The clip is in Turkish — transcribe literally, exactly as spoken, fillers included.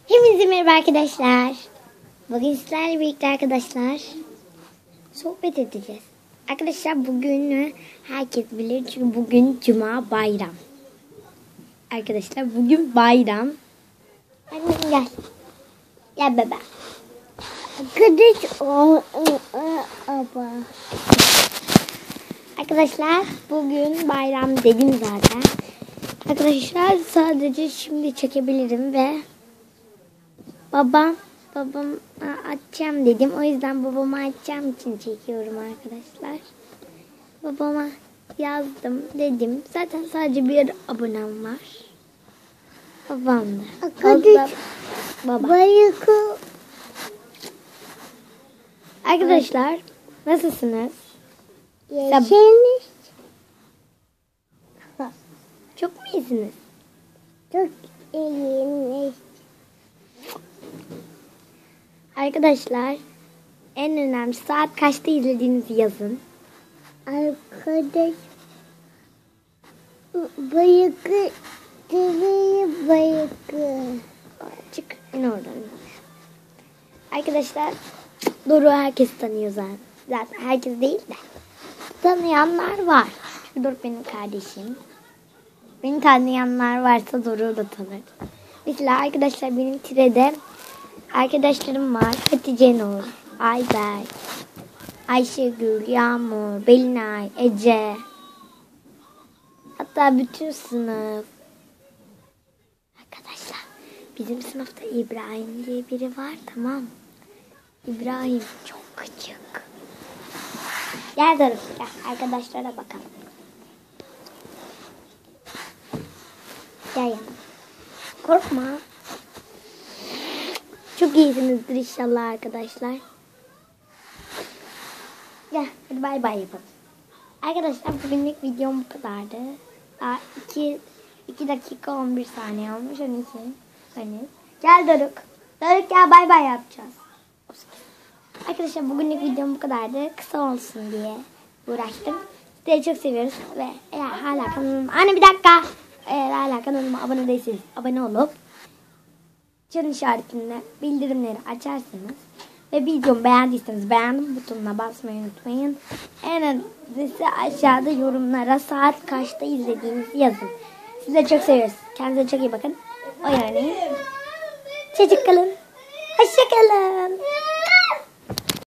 Hepinize merhaba arkadaşlar. Bugün sizlerle birlikte arkadaşlar sohbet edeceğiz. Arkadaşlar bugünü herkes bilir çünkü bugün Cuma bayram. Arkadaşlar bugün bayram. Annem gel. Gel bebe. Arkadaş o aba. Arkadaşlar bugün bayram dedim zaten. Arkadaşlar sadece şimdi çekebilirim ve babam babam açacağım dedim. O yüzden babama açacağım için çekiyorum arkadaşlar. Babama yazdım dedim. Zaten sadece bir abonem var. Babam da. Arkadaş, baba. Bayıkı. Arkadaşlar nasılsınız? Yaşayınız. Çok mu iyisiniz? Çok iyiyim. Arkadaşlar en önemli saat kaçta izlediğinizi yazın. Arkadaş bayıkı deveyi bayıkı. Çık in oradan. Arkadaşlar Doruk'u herkes tanıyor zaten. Zaten herkes değil de tanıyanlar var. Çünkü Doruk benim kardeşim. Beni tanıyanlar varsa Doruk'u da tanır. Mesela arkadaşlar benim Tire'de arkadaşlarım var. Hatice Nur, Ayberk, Ayşegül, Yağmur, Belinay, Ece. Hatta bütün sınıf. Arkadaşlar bizim sınıfta İbrahim diye biri var, tamam. İbrahim çok gıcık. Gel Doruk gel arkadaşlara bakalım. Gel yanıma. Korkma. Çok iyisinizdir inşallah arkadaşlar. Gel hadi bay bay yapalım. Arkadaşlar bugünlük videom bu kadardı. Daha iki, iki dakika on bir saniye olmuş. on iki. Hani. Gel Doruk. Doruk gel bay bay yapacağız. Arkadaşlar bugünlük videom bu kadardı. Kısa olsun diye uğraştım. Sizi çok seviyoruz. Ve eğer hala kanalıma... Anne bir dakika. Eğer hala kanalıma abone değilseniz abone olup çan işaretine bildirimleri açarsanız ve videomu beğendiyseniz beğendim butonuna basmayı unutmayın. En önemlisi aşağıda yorumlara saat kaçta izlediğinizi yazın. Sizi çok seviyoruz. Kendinize çok iyi bakın. Oyun oynayın. Çocuk kalın. Hoşça kalın.